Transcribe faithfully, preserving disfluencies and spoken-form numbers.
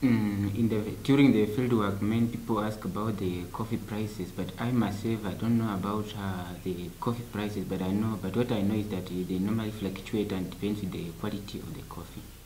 Mm, in the during the field work, many people ask about the coffee prices, but I myself I don't know about uh, the coffee prices. But I know, but what I know is that they normally fluctuate and depends on the quality of the coffee.